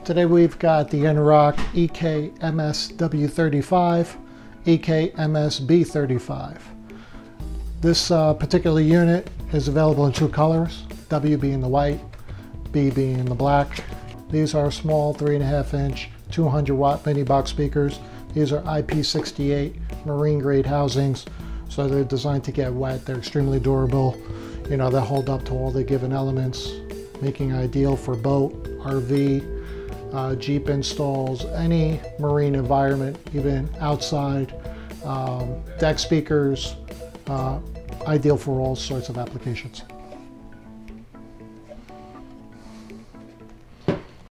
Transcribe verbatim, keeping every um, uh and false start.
Today we've got the Enrock E K M S W thirty-five, E K M S B thirty-five. This uh, particular unit is available in two colors, W being the white, B being the black. These are small three and a half inch, two hundred watt mini box speakers. These are I P sixty-eight marine grade housings, so they're designed to get wet. They're extremely durable. You know, they hold up to all the given elements, making ideal for boat, R V, uh, Jeep installs, any marine environment, even outside, um, deck speakers, uh, ideal for all sorts of applications.